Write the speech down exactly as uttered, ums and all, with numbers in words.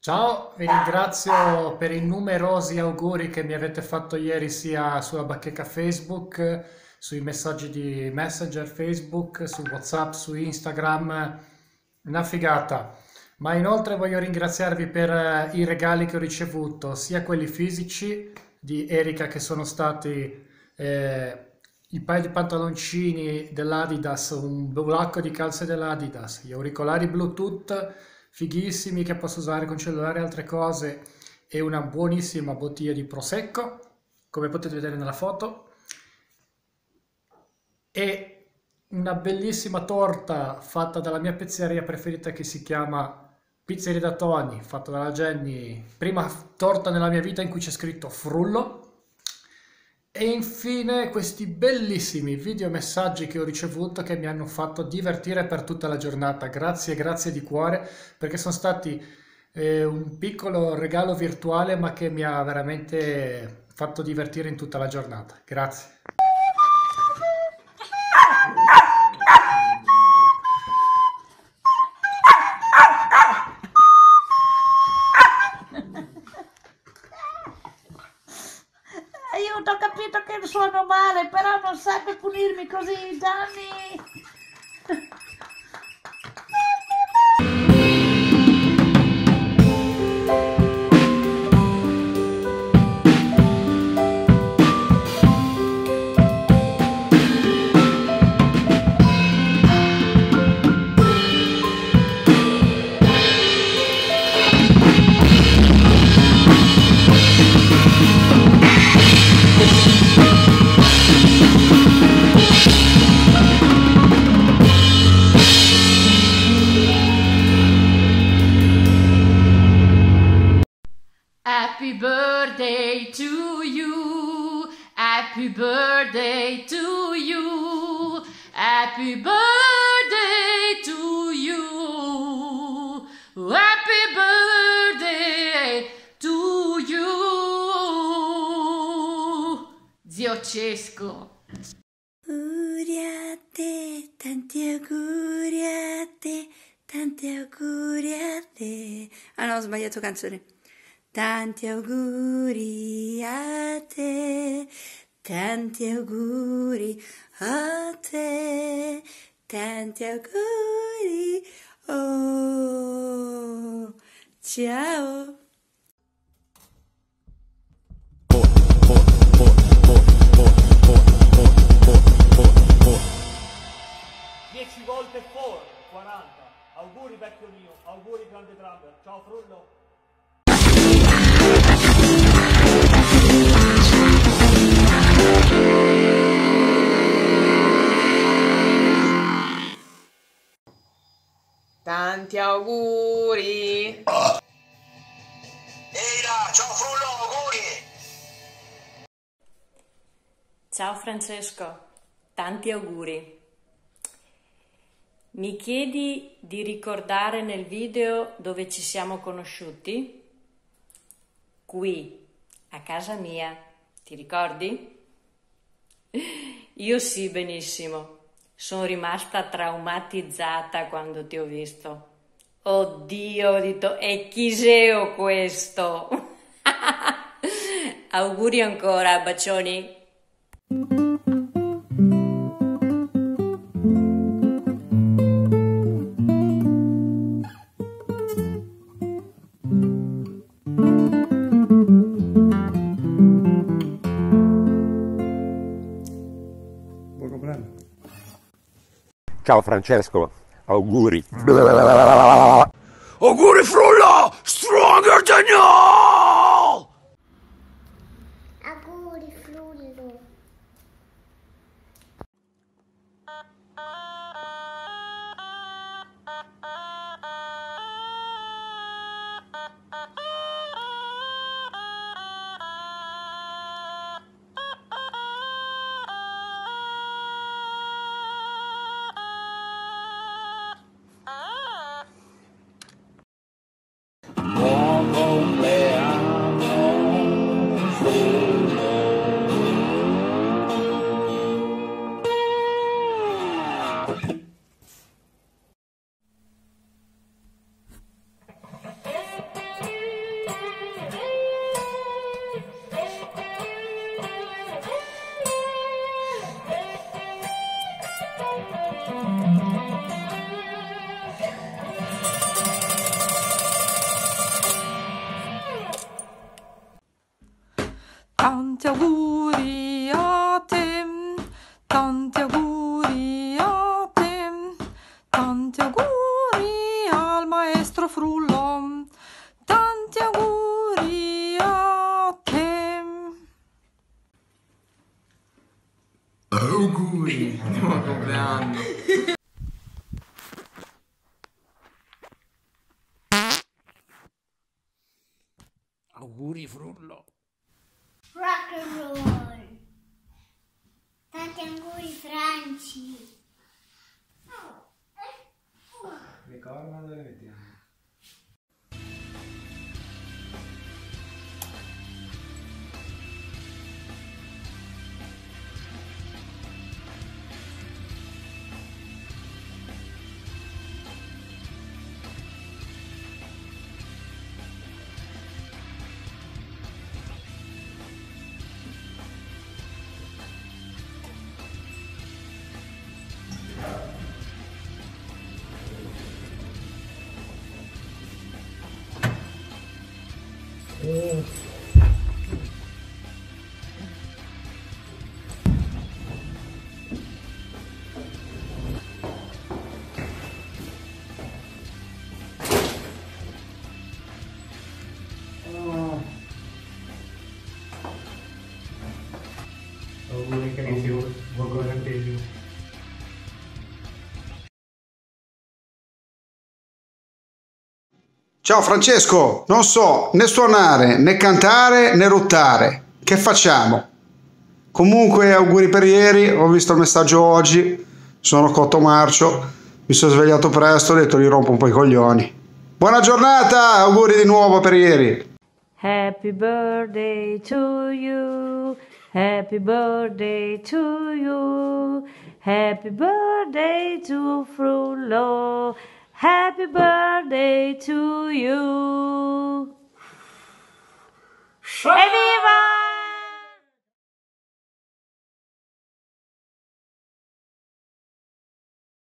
Ciao, vi ringrazio per i numerosi auguri che mi avete fatto ieri sia sulla bacheca Facebook, sui messaggi di Messenger Facebook, su WhatsApp, su Instagram. Una figata. Ma inoltre voglio ringraziarvi per eh, i regali che ho ricevuto, sia quelli fisici di Erika che sono stati eh, il paio di pantaloncini dell'Adidas, un blocco di calze dell'Adidas, gli auricolari Bluetooth fighissimi che posso usare con cellulare e altre cose e una buonissima bottiglia di Prosecco, come potete vedere nella foto, e una bellissima torta fatta dalla mia pizzeria preferita che si chiama Pizzeria da Tony, fatta dalla Jenny, prima torta nella mia vita in cui c'è scritto frullo. E infine questi bellissimi videomessaggi che ho ricevuto che mi hanno fatto divertire per tutta la giornata. Grazie, grazie di cuore, perché sono stati eh, un piccolo regalo virtuale, ma che mi ha veramente fatto divertire in tutta la giornata. Grazie. Aiuto, ho capito che suono male, però non serve punirmi così, Gianni. Happy birthday to you, happy birthday to you, happy birthday to you, happy birthday to you, zio Cesco. Auguri a te, tanti auguri a te, tanti auguri a te. Ah no, ho sbagliato canzone. Tanti auguri a te, tanti auguri a te, tanti auguri. Oh, ciao. dieci volte four, quaranta. Auguri vecchio mio, auguri grande drummer. Ciao Frullo. Tanti auguri! Ehi là, ciao Frullo, auguri! Ciao Francesco, tanti auguri. Mi chiedi di ricordare nel video dove ci siamo conosciuti? Qui, a casa mia, ti ricordi? Io sì, benissimo. Sono rimasta traumatizzata quando ti ho visto. Oddio, ho detto, è Chiseo questo! Auguri ancora, bacioni! Ciao Francesco, auguri. Auguri Frullo, stronger than you! Auguri Frullo. Buon compleanno. tanti auguri a te, tanti auguri a te, tanti auguri al maestro Frullo, tanti auguri a te. Auguri, buon compleanno. Auguri Frullo. Rock and roll. Tanti auguri Franci. Le corna dove le mettiamo? Oh. Oh. Auguri carissimo, buon compleanno. Ciao Francesco, non so né suonare, né cantare, né ruttare. Che facciamo? Comunque auguri per ieri, ho visto il messaggio oggi, sono cotto marcio, mi sono svegliato presto, ho detto gli rompo un po' i coglioni. Buona giornata, auguri di nuovo per ieri. Happy birthday to you, happy birthday to you, happy birthday to Frullo, happy birthday to you. E via!